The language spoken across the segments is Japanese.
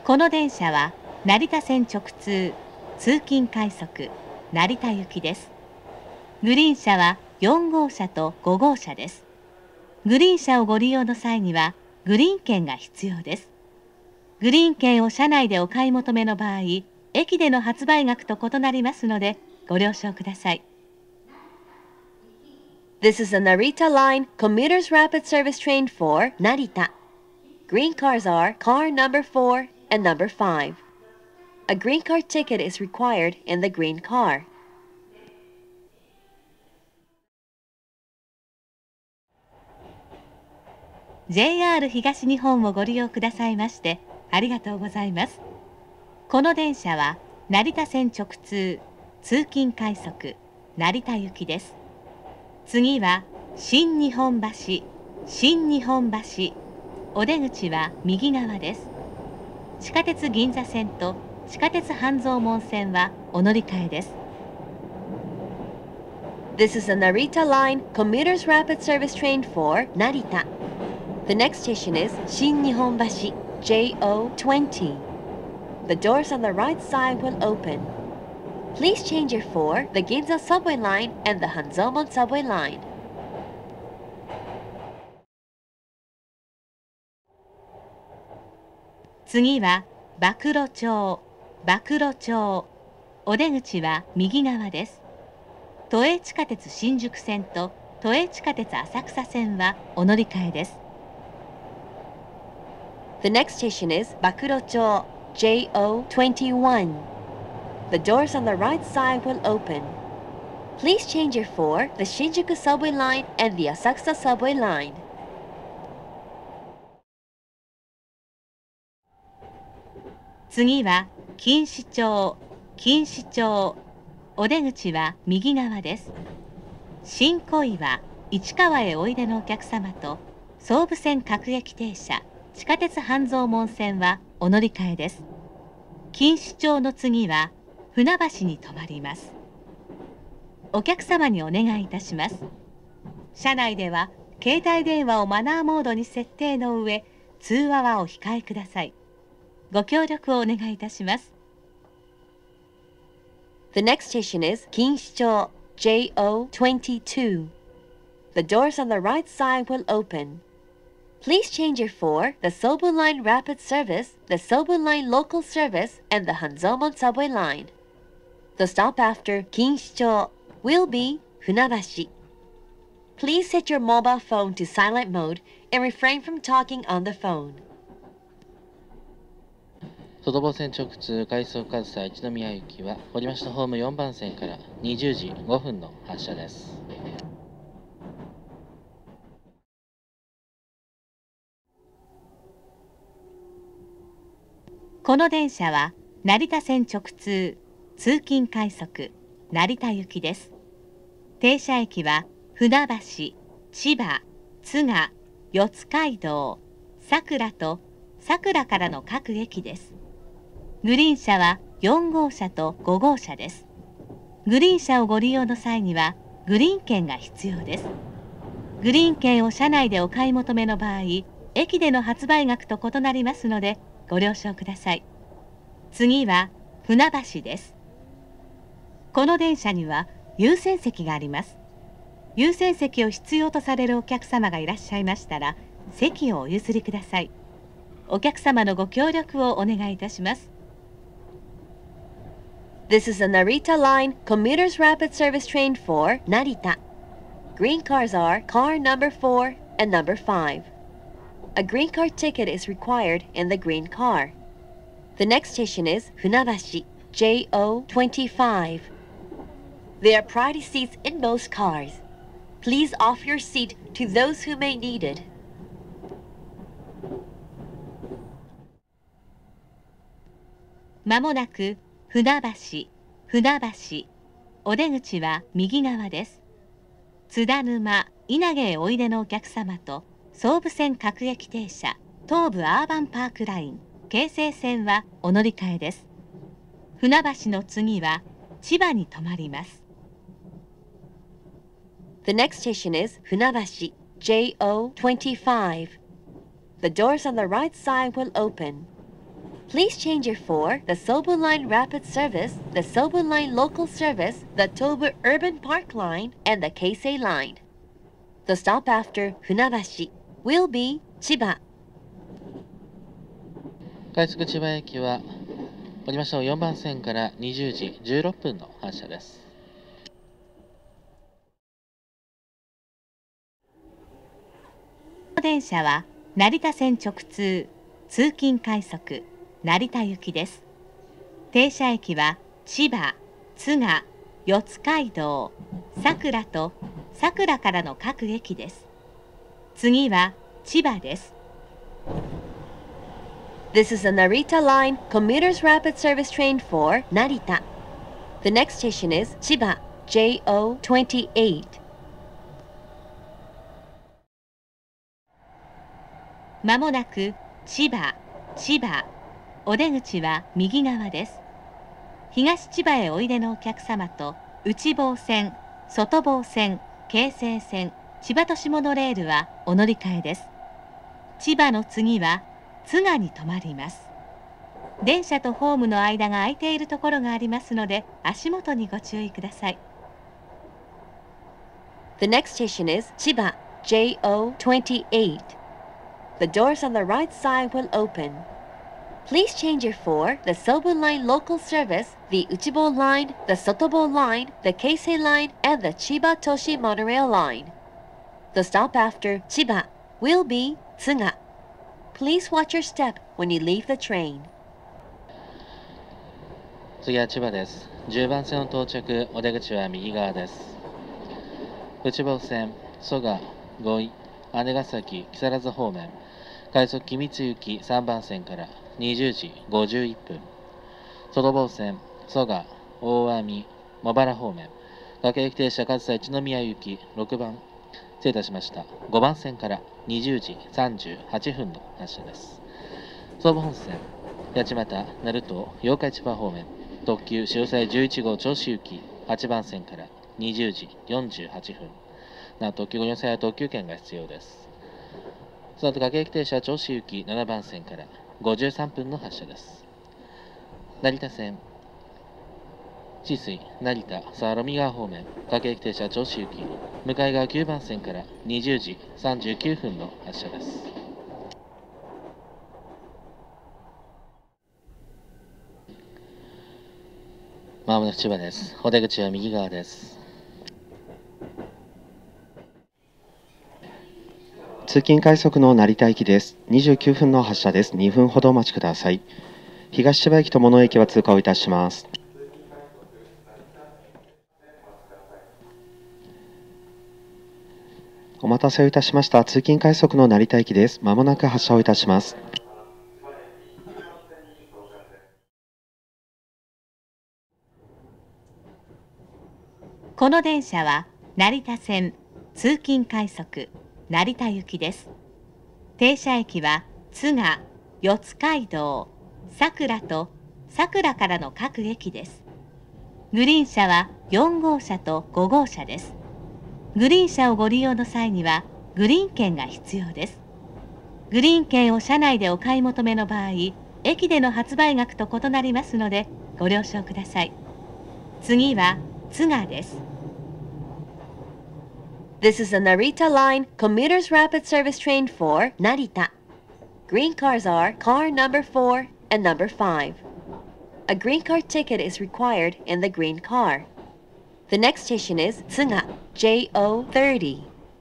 この電車は成田線直通通勤快速成田行きです。グリーン車は4号車と5号車です。グリーン車をご利用の際にはグリーン券が必要です。グリーン券を車内でお買い求めの場合、駅での発売額と異なりますのでご了承ください。 This is a Narita Line Commuters Rapid Service Train for Narita. Green cars are car number 4 and number 5. A green card ticket is required in the green car. JR 東日本をご利用くださいましてありがとうございます。この電車は成田線直通通勤快速成田行きです。次は新日本橋、新日本橋。お出口は右側です。地下鉄銀座線と地下鉄半蔵門線はお乗り換えです。 This is a Narita Line Commuters Rapid Service Train for Narita. The next station is Shin-Nihonbashi, JO20. The doors on the right side will open. Please change it for the Ginza subway line and the Hanzomon subway line. 次は曝露町、曝露町。お出口は右側です。都営地下鉄新宿線と都営地下鉄浅草線はお乗り換えです。 The next station is Bakurocho, JO21. The doors on the right side will open. Please change it for the Shinjuku subway line and the Asakusa subway line. 次は錦糸町、錦糸町。お出口は右側です。新小岩、市川へおいでのお客様と総武線各駅停車地下鉄半蔵門線はお乗り換えです。錦糸町の次は船橋に停まります。お客様にお願いいたします。車内では携帯電話をマナーモードに設定の上、通話はお控えください。ご協力をお願いいたします。 The next station is Kinshicho, JO22. The doors on the right side will open. Please change it for the Sobu Line Rapid Service, the Sobu Line Local Service, and the Hanzomon Subway Line. The stop after Kinshicho will be Funabashi. Please set your mobile phone to silent mode and refrain from talking on the phone. 外房線直通快速上総一宮行きは堀町ホーム4番線から20時5分の発車です。 この電車は成田線直通通勤快速成田行きです。停車駅は船橋、千葉、津賀、四街道、佐倉と佐倉からの各駅です。グリーン車は4号車と5号車です。グリーン車をご利用の際にはグリーン券が必要です。グリーン券を車内でお買い求めの場合、駅での発売額と異なりますのでご了承ください。次は船橋です。この電車には優先席があります。優先席を必要とされるお客様がいらっしゃいましたら、席をお譲りください。お客様のご協力をお願いいたします。 This is a Narita Line Commuters Rapid Service Train for Narita. Green cars are car number 4 and number 5. A green card ticket is required in the green car. The next station is Funabashi, JO25. There are priority seats in most cars. Please offer your seat to those who may need it. まもなく船橋、船橋。お出口は右側です。津田沼、稲毛へおいでのお客様と総武線各駅停車東武アーバンパークライン京成線はお乗り換えです。船橋の次は千葉に停まります。 The next station is Funabashi, JO25. The doors on the right side will open. Please change your 4, the Sobu Line Rapid Service, the Sobu Line Local Service, the Tobu Urban Park Line, and the Keisei Line. The stop after Funabashi will be Chiba. 快速千葉駅は降りましょう4番線から20時16分の発車です。 この電車は成田線直通通勤快速成田行きです。停車駅は千葉、津賀、四街道、佐倉と佐倉からの各駅です。次は千葉です。 This is a Narita Line Commuters Rapid Service train for Narita. The next station is Chiba, JO28. まもなく千葉、お出口は右側です。東千葉へおいでのお客様と内房線、外房線、京成線、千葉都市モノレールはお乗り換えです。千葉の次は津賀に止まります。電車とホームの間が空いているところがありますので足元にご注意ください。 The next station is Chiba, JO28. The doors on the right side will open. Please change your 4, the Sobu Line Local Service, the Uchibo Line, the Sotobo Line, the Keisei Line, and the Chiba Toshi Monorail Line. The stop after Chiba will be Tsuga. Please watch your step when you leave the train. 次は千葉です。10番線の到着、お出口は右側です。内房線、蘇我、五井、姉崎、木更津方面、快速君津行き3番線から20時51分。外房線、蘇我、大網、茂原方面、各駅停車上総一宮行き6番、失礼いたしました。5番線から20時38分の発車です。総武本線、八街、鳴門、八日市場方面、特急潮西11号銚子行き8番線から20時48分。なお特急ご利用際は特急券が必要です。その後各駅停車銚子行き7番線から53分の発車です。成田線、千水、成田、佐原見川方面、各駅停車銚子行き向かい側9番線から20時39分の発車です。まもなく千葉です。お出口は右側です。 通勤快速の成田駅です。29分の発車です。2分ほどお待ちください。東千葉駅と物駅は通過をいたします。お待たせをいたしました。通勤快速の成田駅です。まもなく発車をいたします。 この電車は成田線通勤快速成田行きです。停車駅は津賀、四街道、佐倉と佐倉からの各駅です。グリーン車は4号車と5号車です。グリーン車をご利用の際にはグリーン券が必要です。グリーン券を車内でお買い求めの場合、駅での発売額と異なりますのでご了承ください。次は津賀です。 This is a Narita Line Commuters Rapid Service train for Narita. Green cars are car number 4 and number 5. A green car ticket is required in the green car. The next station is Tsuga, JO30.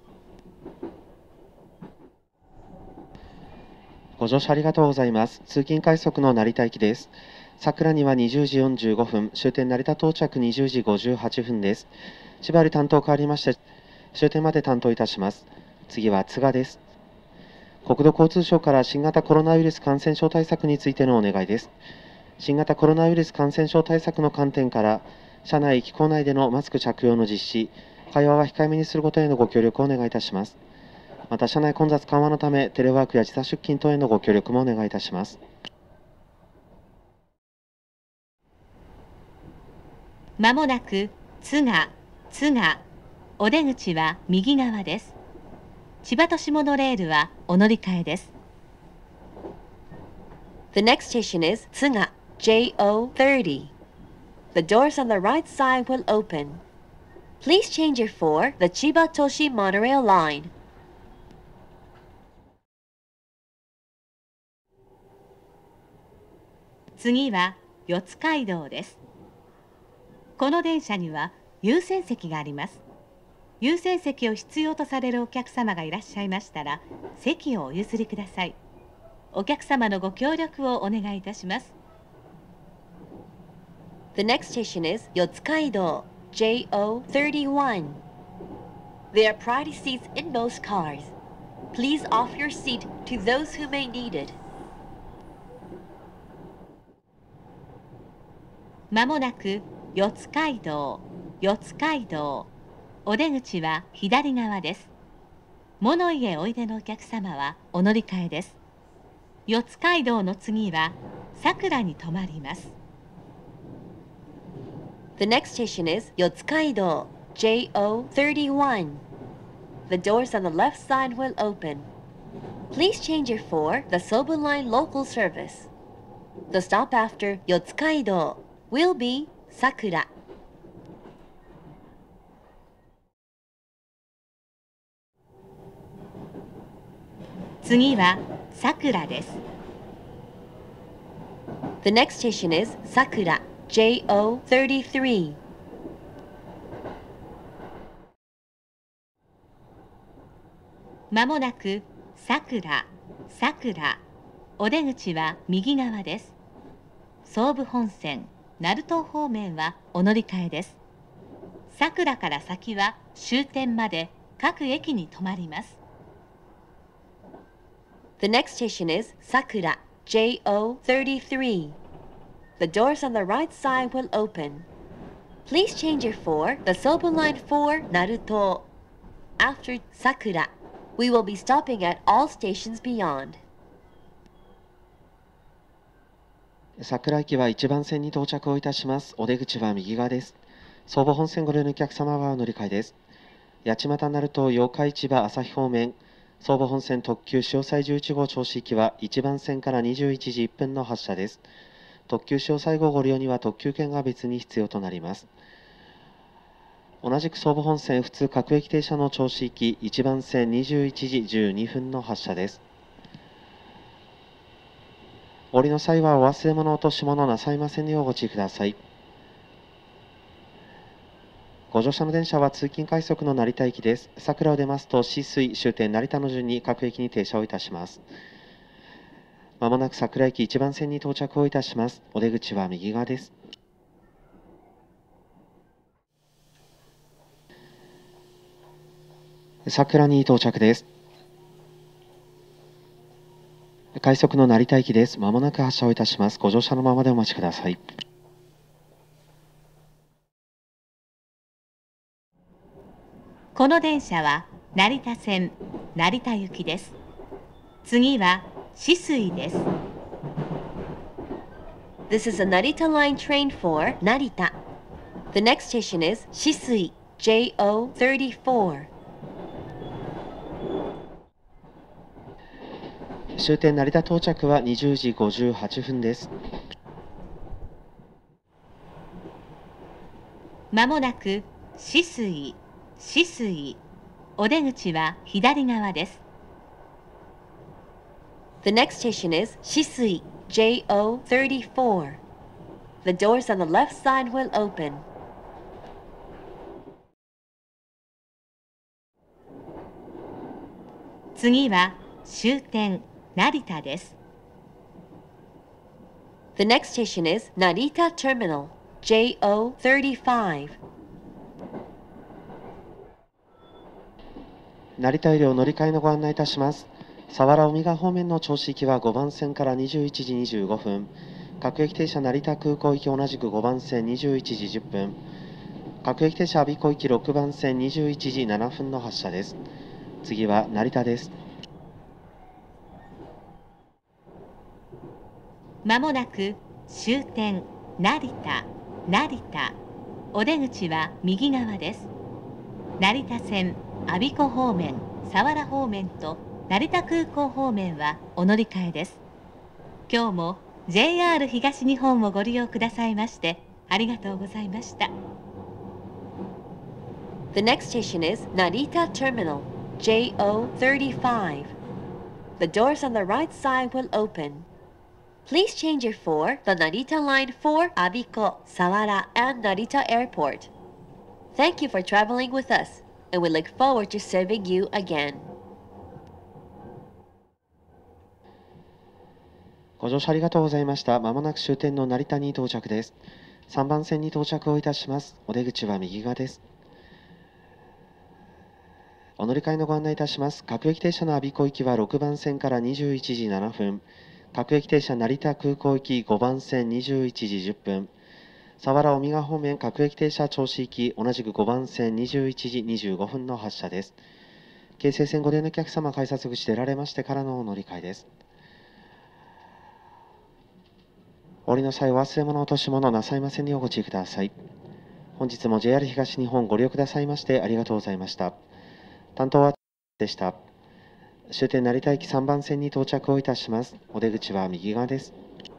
ご乗車ありがとうございます。通勤快速の成田駅です。桜には20時45分、終点成田到着20時58分です。千葉より担当変わりまして、終点まで担当いたします。次は津賀です。国土交通省から新型コロナウイルス感染症対策についてのお願いです。新型コロナウイルス感染症対策の観点から、車内、機構内でのマスク着用の実施、会話は控えめにすることへのご協力をお願いいたします。また、車内混雑緩和のため、テレワークや時差出勤等へのご協力もお願いいたします。 まもなく津賀、お出口は右側です。千葉都市モノレールはお乗り換えです。 The next station is Tsuga, JO30. The doors on the right side will open. Please change it for the Chiba-Toshi monorail line. 次は四街道です。この電車には優先席があります。優先席を必要とされるお客様がいらっしゃいましたら、席をお譲りください。お客様のご協力をお願いいたします。 The next station is Yotsukaido, JO31. There are priority seats in most cars. Please offer your seat to those who may need it. まもなく四街道、四街道。お出口は左側です。物井へおいでのお客様はお乗り換えです。四街道の次は桜に停まります。 The next station is Yotsukaido, JO31. The doors on the left side will open. Please change it for the Sobu Line local service. The stop after Yotsukaido will be Sakura. 次は桜です。 The next station is Sakura, JO33. まもなく桜、桜。お出口は右側です。総武本線、鳴門方面はお乗り換えです。桜から先は終点まで各駅に停まります。 The next station is Sakura, JO33. The doors on the right side will open. Please change it for the Sobu Line 4 Naruto. After Sakura, we will be stopping at all stations beyond. 桜駅は1番線に到着をいたします。お出口は右側です。総武本線ご利用のお客様はお乗り換えです。八街鳴門八日市場朝日方面、総武本線特急潮西11号銚子行きは1番線から21時1分の発車です。特急潮西号ご利用には特急券が別に必要となります。同じく総武本線普通各駅停車の銚子行き1番線21時12分の発車です。お降りの際はお忘れ物落とし物なさいませんようご注意ください。ご乗車の電車は通勤快速の成田行きです。桜を出ますと、止水、終点成田の順に各駅に停車をいたします。まもなく桜駅1番線に到着をいたします。お出口は右側です。桜に到着です。快速の成田駅です。まもなく発車をいたします。ご乗車のままでお待ちください。 この電車は成田線成田行きです。次は止水です。 This is a Narita Line train for Narita. The next station is Shisui, JO34. 終点成田到着は20時58分です。 まもなく止水、止水。お出口は左側です。 The next station is Shisui, JO34. The doors on the left side will open. 次は終点成田です。 The next station is Narita Terminal, JO35. 成田よりお乗り換えのご案内いたします。佐原海側方面の銚子行きは5番線から21時25分。各駅停車成田空港行き同じく5番線21時10分。各駅停車我孫子行き6番線21時7分の発車です。次は成田です。 まもなく終点成田、成田。お出口は右側です。成田線我孫子方面、佐原方面と成田空港方面はお乗り換えです。今日も JR 東日本をご利用くださいましてありがとうございました。 The next station is Narita Terminal, JO35. The doors on the right side will open. Please change your for the Narita Line for Abiko, Sawara, and Narita Airport. Thank you for traveling with us, and we look forward to serving you again. ご乗車ありがとうございました。まもなく終点の成田に到着です。3番線に到着をいたします。お出口は右側です。お乗り換えのご案内いたします。各駅停車の我孫子行きは6番線から21時7分。各駅停車成田空港行き5番線21時10分。佐原尾身ヶ方面各駅停車銚子行き同じく5番線21時25分の発車です。京成線ご利用のお客様、改札口出られましてからのお乗り換えです。お降りの際、お忘れ物、落とし物なさいませんようご注意ください。本日も JR 東日本ご利用くださいましてありがとうございました。担当はでした。終点成田駅3番線に到着をいたします。お出口は右側です。